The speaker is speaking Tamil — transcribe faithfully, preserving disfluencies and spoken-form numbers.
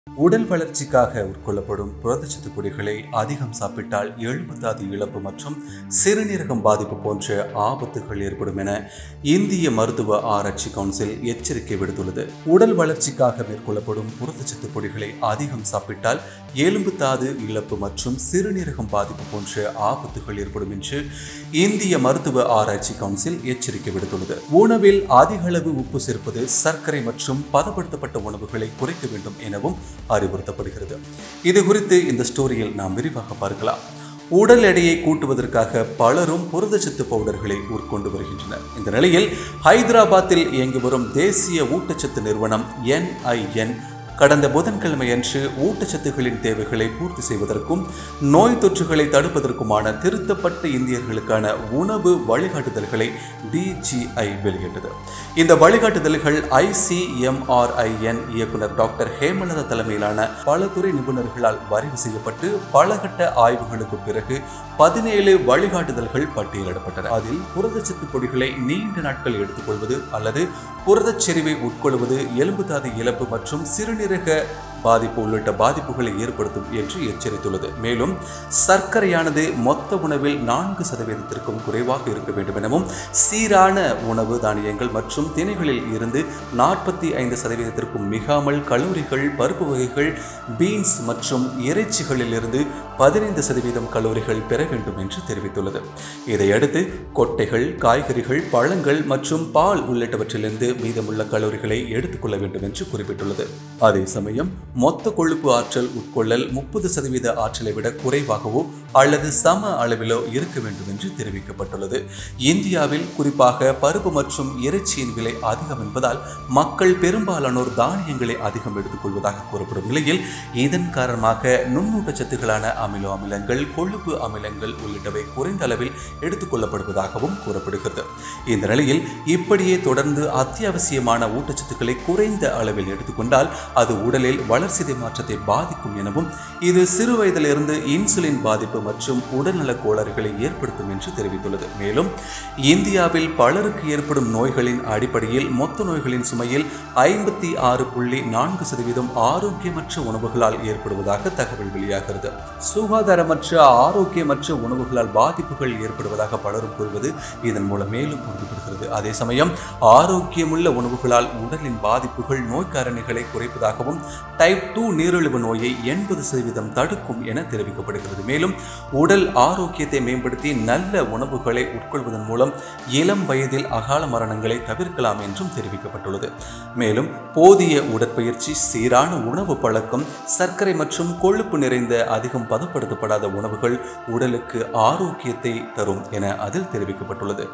உடல் வளர்ச்சிக்காக உட்கொள்ளப்படும் புரதச்சத்து பொடிகளை அதிகம் சாப்பிட்டால் எலும்புத்தாது இழப்பு மற்றும் சிறுநீரகம் பாதிப்பு போன்ற ஆபத்துகள் ஏற்படும் என இந்திய மருத்துவ ஆராய்ச்சி கவுன்சில் எச்சரிக்கை விடுத்துள்ளது. உடல் வளர்ச்சிக்காக மேற்கொள்ளப்படும் புரதச்சத்து பொடிகளை அதிகம் சாப்பிட்டால் எலும்புத்தாது இழப்பு மற்றும் சிறுநீரகம் பாதிப்பு போன்ற ஆபத்துகள் ஏற்படும் என்று இந்திய மருத்துவ ஆராய்ச்சி கவுன்சில் எச்சரிக்கை விடுத்துள்ளது. உணவில் அதிக அளவு உப்பு சேர்ப்பது, சர்க்கரை மற்றும் பதப்படுத்தப்பட்ட உணவுகளை குறைக்க வேண்டும் எனவும் அறிவுறுத்தப்படுகிறது. இது குறித்து இந்த ஸ்டோரியில் நாம் விரிவாக பார்க்கலாம். உடல் எடையை கூட்டுவதற்காக பலரும் புரதச்சத்து பவுடர்களை உட்கொண்டு வருகின்றனர். இந்த நிலையில் ஹைதராபாத்தில் இயங்கி வரும் தேசிய ஊட்டச்சத்து நிறுவனம் என் ஐ என் கடந்த புதன்கிழமையன்று ஊட்டச்சத்துகளின் தேவைகளை பூர்த்தி செய்வதற்கும் நோய் தொற்றுகளை தடுப்பதற்குமான திருத்தப்பட்ட இந்தியர்களுக்கான உணவு வழிகாட்டுதல்களை டி ஜி ஐ வெளியிட்டது. இந்த வழிகாட்டுதல்கள் I C M R I N இயக்குனர் டாக்டர் ஹேமலதா தலைமையிலான பல துறை நிபுணர்களால் வரைவு செய்யப்பட்டு பலகட்ட ஆய்வுகளுக்கு பிறகு பதினேழு வழிகாட்டுதல்கள் பட்டியலிடப்பட்டன. அதில் புரதச்சத்து பொடிகளை நீண்ட நாட்கள் எடுத்துக்கொள்வது அல்லது புரதச்செறிவை உட்கொள்வது எலும்புத்தாது இழப்பு மற்றும் சிறுநீரக பாதிப்பு உள்ளிட்ட பாதிப்புகளை ஏற்படுத்தும் என்று எச்சரித்துள்ளது. மேலும் சர்க்கரையானது மொத்த உணவில் நான்கு சதவீதத்திற்கும் குறைவாக இருக்க வேண்டும் எனவும், சீரான உணவு தானியங்கள் மற்றும் திணைகளில் இருந்து நாற்பத்தி ஐந்து சதவீதத்திற்கும் மிகாமல் கலோரிகள், பருப்பு வகைகள், பீன்ஸ் மற்றும் இறைச்சிகளில் இருந்து பதினைந்து சதவீதம் கலோரிகள் பெற வேண்டும் என்று தெரிவித்துள்ளது. இதையடுத்து கொட்டைகள், காய்கறிகள், பழங்கள் மற்றும் பால் உள்ளிட்டவற்றிலிருந்து மீதமுள்ள கலோரிகளை எடுத்துக்கொள்ள வேண்டும் என்று குறிப்பிட்டுள்ளது. அதே சமயம் மொத்த கொழுப்பு ஆற்றல் உட்கொள்ளல் முப்பது சதவீத ஆற்றலை விட குறைவாகவோ அல்லது சம அளவிலோ இருக்க வேண்டும் என்று தெரிவிக்கப்பட்டுள்ளது. இந்தியாவில் குறிப்பாக பருப்பு மற்றும் இறைச்சியின் விலை அதிகம் என்பதால் மக்கள் பெரும்பாலானோர் தானியங்களை அதிகம் எடுத்துக்கொள்வதாக கூறப்படும் நிலையில் இதன் காரணமாக நுண்ணூட்டச்சத்துக்களான அமினோ அமிலங்கள், கொழுப்பு அமிலங்கள் உள்ளிட்டவை குறைந்த அளவில் எடுத்துக்கொள்ளப்படுவதாகவும் கூறப்படுகிறது. இந்த நிலையில் இப்படியே தொடர்ந்து அத்தியாவசியமான ஊட்டச்சத்துக்களை குறைந்த அளவில் எடுத்துக்கொண்டால் அது உடலில் வளர்சிதை மாற்றத்தை பாதிக்கும் எனவும், இது சிறு வயதிலிருந்து இன்சுலின் பாதிப்பு மற்றும் உடல்நல கோளாறுகளை ஏற்படுத்தும் என்று தெரிவித்துள்ளது. மேலும் இந்தியாவில் பலருக்கு ஏற்படும் நோய்களின் அடிப்படையில் மொத்த நோய்களின் சுமையில் ஐம்பத்தி ஆறு புள்ளி நான்கு சதவீதம் ஆரோக்கியமற்ற உணவுகளால் ஏற்படுவதாக தகவல் வெளியாகிறது. சுகாதாரமற்ற ஆரோக்கியமற்ற உணவுகளால் பாதிப்புகள் ஏற்படுவதாக பலரும் கூறுவது இதன் மூலம் மேலும் உறுதிப்படுகிறது. அதே சமயம் ஆரோக்கியமுள்ள உணவுகளால் உடலின் பாதிப்புகள், நோய் காரணிகளை குறைப்பதாகவும், டைப் டூ நீரிழிவு நோயை எண்பது சதவீதம் தடுக்கும் என தெரிவிக்கப்படுகிறது. மேலும் உடல் ஆரோக்கியத்தை மேம்படுத்தி நல்ல உணவுகளை உட்கொள்வதன் மூலம் இளம் வயதில் அகால மரணங்களை தவிர்க்கலாம் என்றும் தெரிவிக்கப்பட்டுள்ளது. மேலும் போதிய உடற்பயிற்சி, சீரான உணவு பழக்கம், சர்க்கரை மற்றும் கொழுப்பு நிறைந்த அதிகம் பதப்படுத்தப்படாத உணவுகள் உடலுக்கு ஆரோக்கியத்தை தரும் என அதில் தெரிவிக்கப்பட்டுள்ளது.